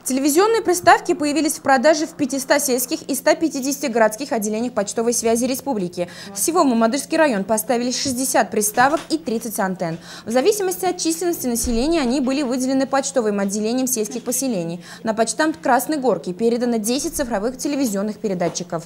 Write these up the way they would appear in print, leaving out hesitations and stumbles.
Телевизионные приставки появились в продаже в 500 сельских и 150 городских отделениях почтовой связи республики. Всего в Мамадышский район поставили 60 приставок и 30 антенн. В зависимости от численности населения они были выделены почтовым отделением сельских поселений. На почтамт Красной Горки передано 10 цифровых телевизионных передатчиков.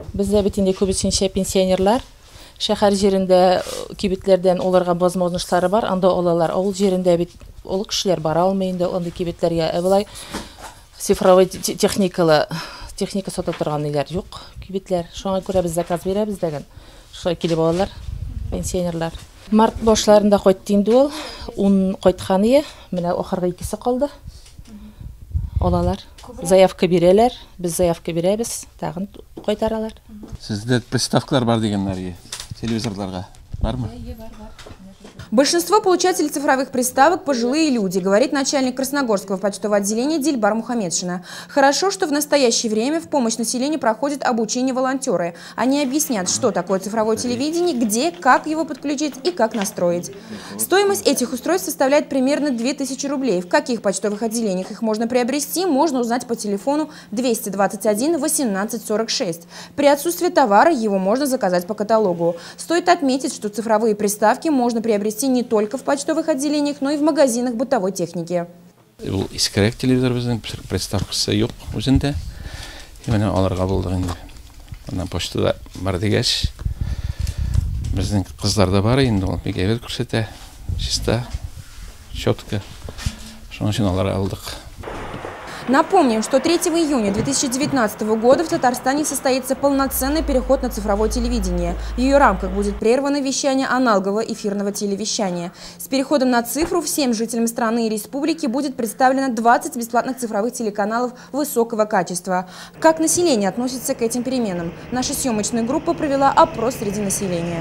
Шәһәр җирендә кибетләрдән оларга возможностьлары бар, анда алалар. Авыл җирендә бит ул кешеләр бара алмый инде, анда кибетләргә. Булай цифровой техника сата торган иләр юк, кибетләр. Шуңа күрә без заказ бирәбез дигән. Шулай килеп алалар, пенсионерлар. Март башларында кайтты инде ул, 10 кайткан ие, менә ахыргы икесе калды. Алалар. Заявка бирәләр, без заявка бирәбез, тагын кайтаралар. Сездә приставкалар бар дигәннәргә. Телевизорларга бармы? Большинство получателей цифровых приставок – пожилые люди, говорит начальник Красногорского почтового отделения Дильбар Мухамедшина. Хорошо, что в настоящее время в помощь населению проходит обучение волонтеры. Они объяснят, что такое цифровое телевидение, где, как его подключить и как настроить. Стоимость этих устройств составляет примерно 2000 рублей. В каких почтовых отделениях их можно приобрести, можно узнать по телефону 221 18 46. При отсутствии товара его можно заказать по каталогу. Стоит отметить, что цифровые приставки можно приобрести не только в почтовых отделениях, но и в магазинах бытовой техники. Искерек телевизор безнең приставкасы юк үзендә. Менә аларга булдык инде. Аны почтада бар дигәч, безнең кызларда бар инде, ул бик әйбәт күрсәтә. Чиста, четко. Шуның өчен аларга алдык. Напомним, что 3 июня 2019 года в Татарстане состоится полноценный переход на цифровое телевидение. В ее рамках будет прервано вещание аналогового эфирного телевещания. С переходом на цифру всем жителям страны и республики будет представлено 20 бесплатных цифровых телеканалов высокого качества. Как население относится к этим переменам? Наша съемочная группа провела опрос среди населения.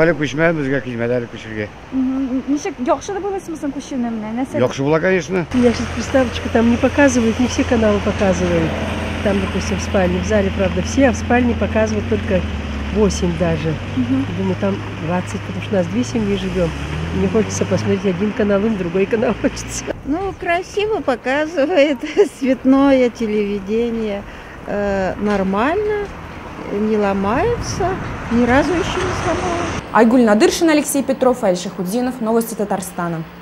Приставочка там не показывает, не все каналы показывают. Там, допустим, в спальне. В зале, правда, все, а в спальне показывают только 8 даже. Думаю, там 20, потому что у нас 2 семьи живем. Мне хочется посмотреть один канал, и другой канал хочется. Ну, красиво показывает, цветное телевидение, нормально, не ломается, ни разу еще не сломалось. Айгуль Надыршина, Алексей Петров, Аль Шахуддинов. Новости Татарстана.